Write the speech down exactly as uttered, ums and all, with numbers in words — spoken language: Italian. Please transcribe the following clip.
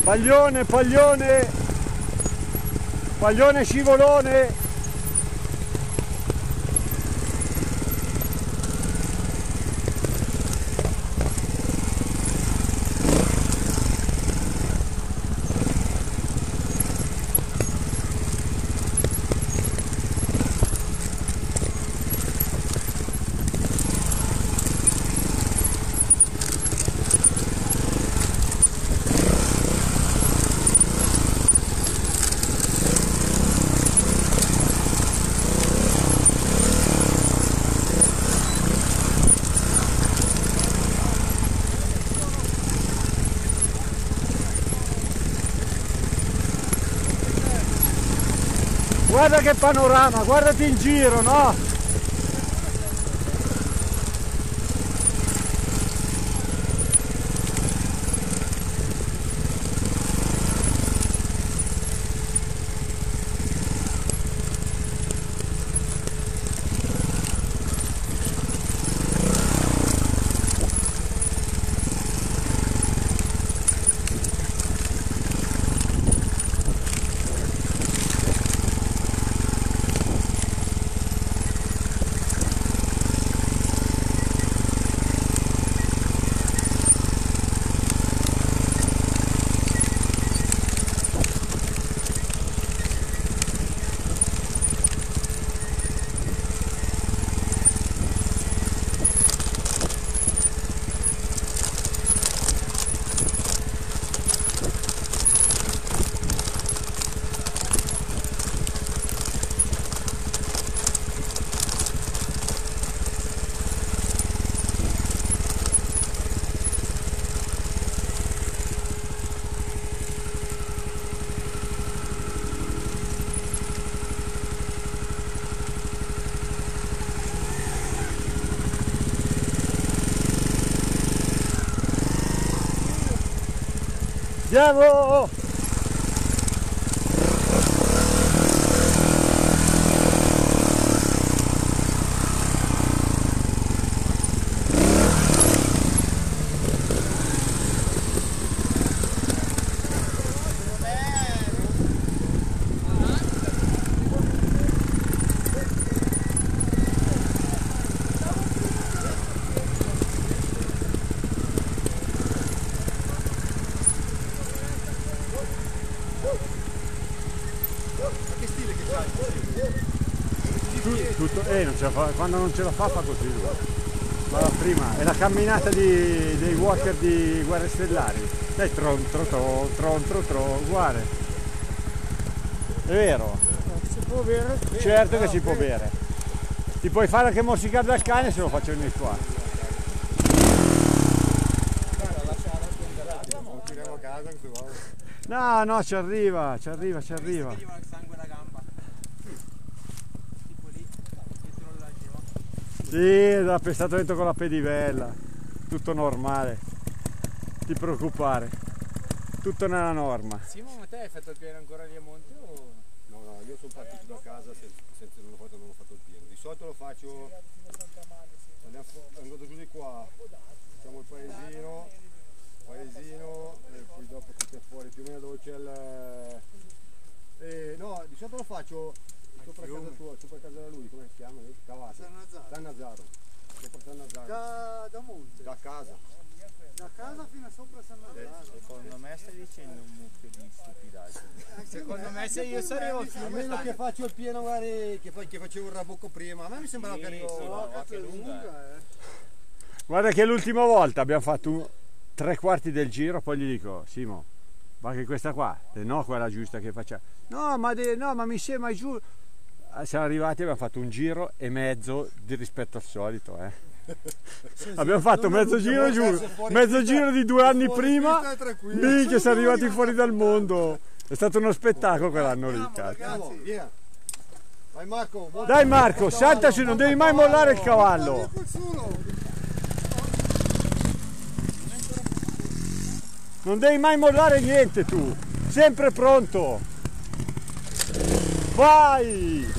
Paglione, paglione, paglione scivolone. Guarda che panorama, guardati in giro, no? Andiamo! Tutto, eh, non ce la fa, quando non ce la fa fa così lui. Ma la prima è la camminata di, dei walker di Guerre Stellari. Dai, tron tron tron tron tron tron uguale. È vero? Si può bere? Certo che si può bere. Ti puoi fare anche morsicare dal cane se lo faccio venire qua. No, no, ci arriva, ci arriva, ci arriva. Sì, l'ha pestato dentro con la pedivella, tutto normale, ti preoccupare, tutto nella norma. Simo, ma te hai fatto il pieno ancora lì a monte o? No, no, io sono partito da casa senza, senza non, ho fatto, non ho fatto il pieno. Di solito lo faccio, andiamo andato giù di qua, facciamo il paesino, paesino e poi dopo tutte fuori più o meno dove c'è il... Eh, no, di solito lo faccio sopra casa tua, sopra casa da lui, come si chiama? Cavate. San Nazzaro. San Nazzaro. Sopra San Nazzaro. Da, da monte? Da casa. Da casa fino a sopra San Nazzaro. Secondo me stai dicendo un mucchio di stupidaggini. Secondo me se io sarei al A fiume meno che faccio il pieno magari che, che facevo il rabocco prima, a me mi sembrava Sì, carino. sì, no, no, cazzo che è lunga, lunga, eh. Guarda che l'ultima volta abbiamo fatto un, tre quarti del giro, poi gli dico, Simo, ma che questa qua, e no quella giusta che facciamo. No, ma, de, no, ma mi sembra giù. Siamo arrivati e abbiamo fatto un giro e mezzo di rispetto al solito, eh. Sì, Abbiamo sì, fatto non mezzo è giro giù, fuori mezzo pista, giro di due anni fuori prima, pista è tranquillo. minchia siamo arrivati fuori dal mondo. È stato uno spettacolo quell'anno lì, cazzo. Andiamo, via. Vai Marco. molto Dai bene, Marco, col saltaci, cavallo, non monta devi mai cavallo. mollare il cavallo. col sulo. Non devi mai mollare niente tu, sempre pronto. Vai!